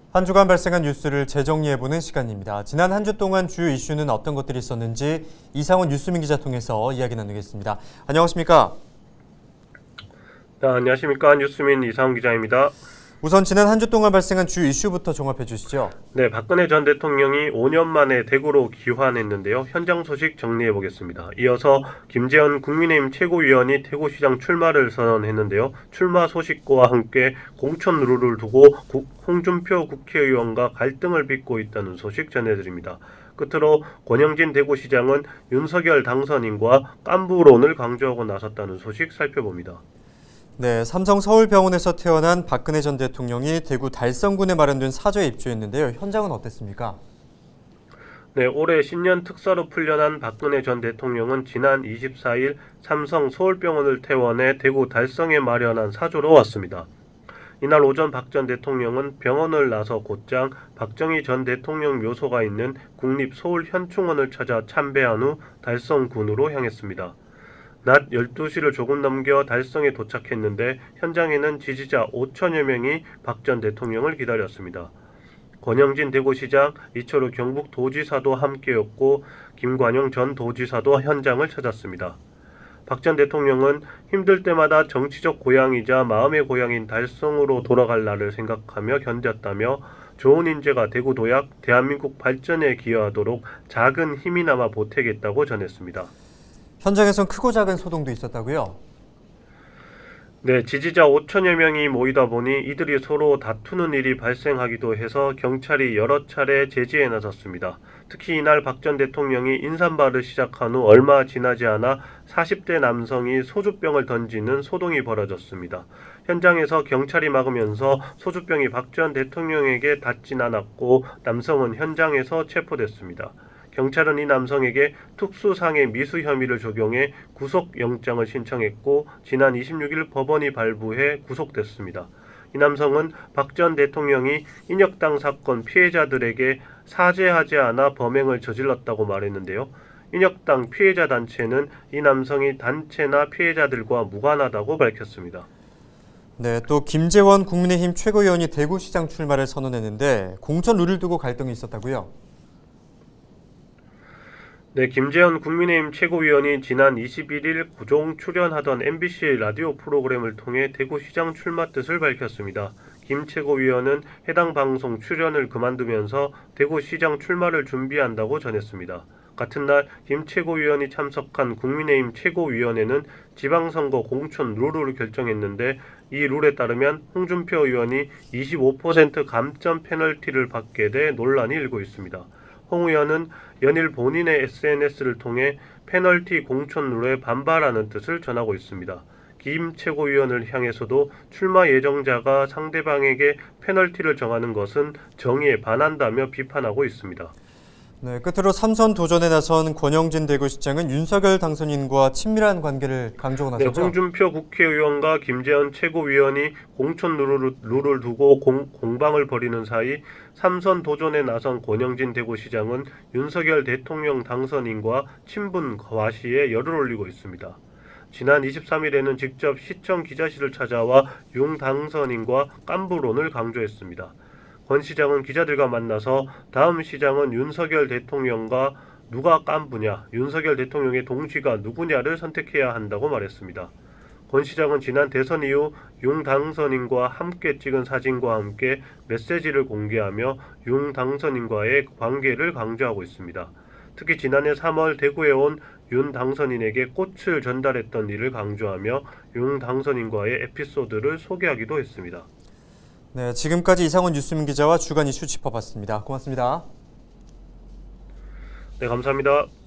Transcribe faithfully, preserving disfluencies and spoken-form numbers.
한 주간 발생한 뉴스를 재정리해보는 시간입니다. 지난 한 주 동안 주요 이슈는 어떤 것들이 있었는지 이상원 뉴스민 기자 통해서 이야기 나누겠습니다. 안녕하십니까? 네, 안녕하십니까? 뉴스민 이상원 기자입니다. 우선 지난 한 주 동안 발생한 주요 이슈부터 종합해 주시죠. 네, 박근혜 전 대통령이 오 년 만에 대구로 귀환했는데요. 현장 소식 정리해 보겠습니다. 이어서 김재현 국민의힘 최고위원이 대구시장 출마를 선언했는데요. 출마 소식과 함께 공천 룰을 두고 홍준표 국회의원과 갈등을 빚고 있다는 소식 전해드립니다. 끝으로 권영진 대구시장은 윤석열 당선인과 깐부론을 강조하고 나섰다는 소식 살펴봅니다. 네, 삼성 서울병원에서 태어난 박근혜 전 대통령이 대구 달성군에 마련된 사저에 입주했는데요. 현장은 어땠습니까? 네, 올해 신년 특사로 풀려난 박근혜 전 대통령은 지난 이십사일 삼성 서울병원을 퇴원해 대구 달성에 마련한 사저로 왔습니다. 이날 오전 박 전 대통령은 병원을 나서 곧장 박정희 전 대통령 묘소가 있는 국립서울현충원을 찾아 참배한 후 달성군으로 향했습니다. 낮 열두 시를 조금 넘겨 달성에 도착했는데 현장에는 지지자 오천여 명이 박 전 대통령을 기다렸습니다. 권영진 대구시장, 이철우 경북도지사도 함께였고 김관용 전 도지사도 현장을 찾았습니다. 박 전 대통령은 힘들 때마다 정치적 고향이자 마음의 고향인 달성으로 돌아갈 날을 생각하며 견뎠다며 좋은 인재가 대구 도약, 대한민국 발전에 기여하도록 작은 힘이나마 보태겠다고 전했습니다. 현장에선 크고 작은 소동도 있었다고요? 네, 지지자 오천여 명이 모이다 보니 이들이 서로 다투는 일이 발생하기도 해서 경찰이 여러 차례 제지에 나섰습니다. 특히 이날 박 전 대통령이 인삼바를 시작한 후 얼마 지나지 않아 사십 대 남성이 소주병을 던지는 소동이 벌어졌습니다. 현장에서 경찰이 막으면서 소주병이 박 전 대통령에게 닿진 않았고 남성은 현장에서 체포됐습니다. 경찰은 이 남성에게 특수상해 미수 혐의를 적용해 구속영장을 신청했고 지난 이십육일 법원이 발부해 구속됐습니다. 이 남성은 박 전 대통령이 인혁당 사건 피해자들에게 사죄하지 않아 범행을 저질렀다고 말했는데요. 인혁당 피해자 단체는 이 남성이 단체나 피해자들과 무관하다고 밝혔습니다. 네, 또 김재원 국민의힘 최고위원이 대구시장 출마를 선언했는데 공천 룰을 두고 갈등이 있었다고요? 네, 김재현 국민의힘 최고위원이 지난 이십일일 고정 출연하던 엠비씨 라디오 프로그램을 통해 대구시장 출마 뜻을 밝혔습니다. 김 최고위원은 해당 방송 출연을 그만두면서 대구시장 출마를 준비한다고 전했습니다. 같은 날 김 최고위원이 참석한 국민의힘 최고위원회는 지방선거 공천 룰을 결정했는데 이 룰에 따르면 홍준표 의원이 이십오 퍼센트 감점 페널티를 받게 돼 논란이 일고 있습니다. 홍 의원은 연일 본인의 에스엔에스를 통해 페널티 공천 룰에 반발하는 뜻을 전하고 있습니다. 김 최고위원을 향해서도 출마 예정자가 상대방에게 페널티를 정하는 것은 정의에 반한다며 비판하고 있습니다. 네, 끝으로 삼선 도전에 나선 권영진 대구시장은 윤석열 당선인과 친밀한 관계를 강조하고 나섰죠. 네, 홍준표 국회의원과 김재현 최고위원이 공천 룰을, 룰을 두고 공, 공방을 벌이는 사이 삼선 도전에 나선 권영진 대구시장은 윤석열 대통령 당선인과 친분 과시에 열을 올리고 있습니다. 지난 이십삼일에는 직접 시청 기자실을 찾아와 윤 당선인과 깐부론을 강조했습니다. 권 시장은 기자들과 만나서 다음 시장은 윤석열 대통령과 누가 깐부냐, 윤석열 대통령의 동지가 누구냐를 선택해야 한다고 말했습니다. 권 시장은 지난 대선 이후 윤 당선인과 함께 찍은 사진과 함께 메시지를 공개하며 윤 당선인과의 관계를 강조하고 있습니다. 특히 지난해 삼월 대구에 온 윤 당선인에게 꽃을 전달했던 일을 강조하며 윤 당선인과의 에피소드를 소개하기도 했습니다. 네, 지금까지 이상원 뉴스민 기자와 주간 이슈 짚어봤습니다. 고맙습니다. 네, 감사합니다.